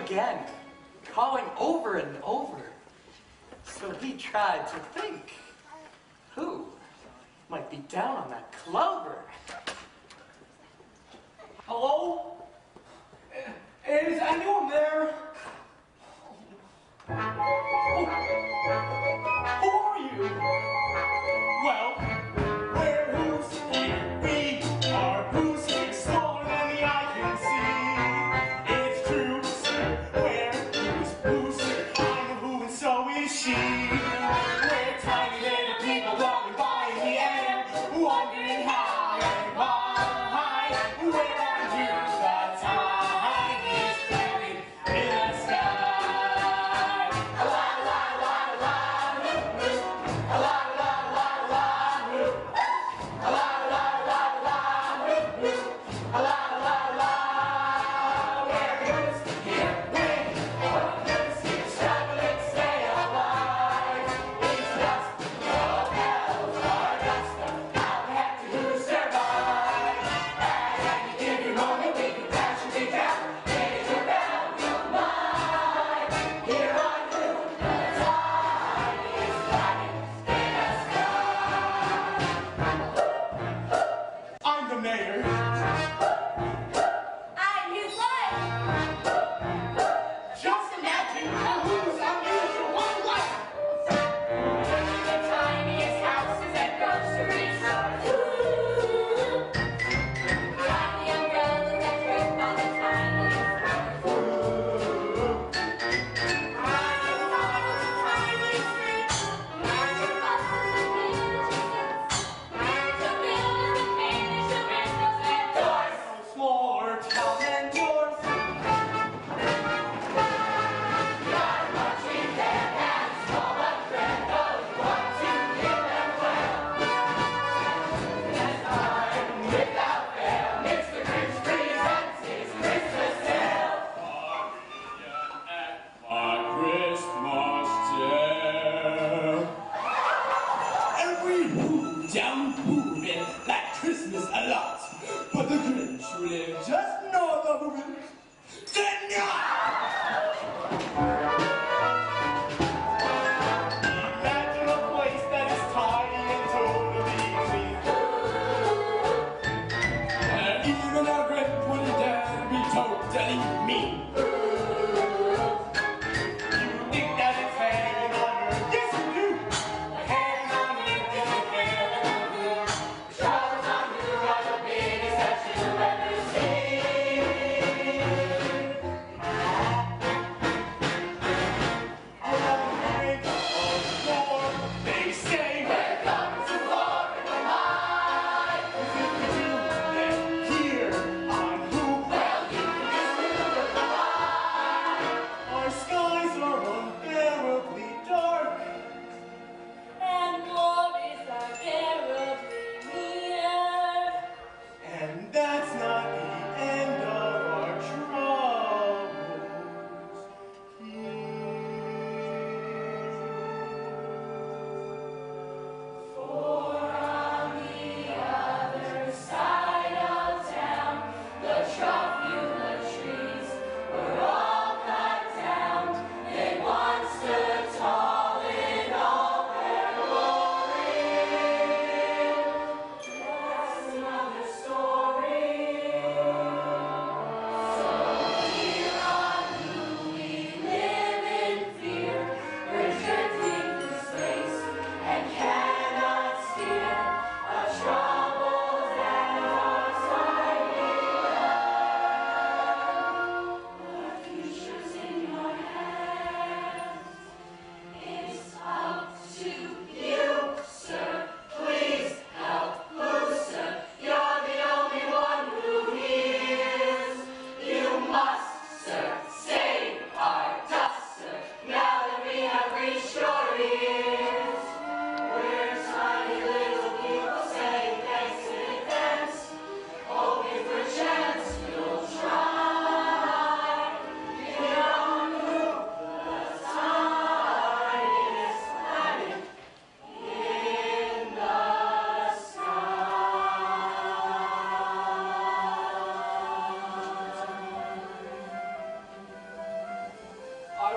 again, calling over and over. So he tried to think, who might be down on that clover? Hello? Is anyone there? Oh. Who are you? Well, we're Who's and we are Who's smaller than the eye can see. It's true to say we're Who's I'm a Who and so is she. We're tiny little people going by in the air, wondering how and why. Where are you, the tiniest planet in the sky? A la la la la, a la la la la, a la la la la, a la la la. We're Who's here, we're Who's here, struggling to stay alive. It's just propels our dust out, have to Who survive. And give you moment we can crash and dig down. It's around your mind. Here on Who, the tiniest planet in the sky. I'm the mayor. I'm his wife. Just imagine a Who's unusual life. The tiniest houses and grocery stores. Tiny umbrellas that drip on the tiniest floors. Tiniest streets. Magic buses and villages. Magic buildings and paintings and windows and doors. Smaller towns and doors.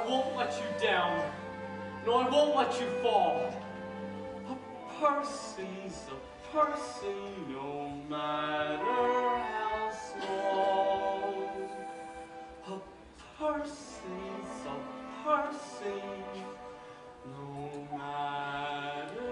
won't let you down, no, I won't let you fall. A person's a person, no matter how small. A person's a person, no matter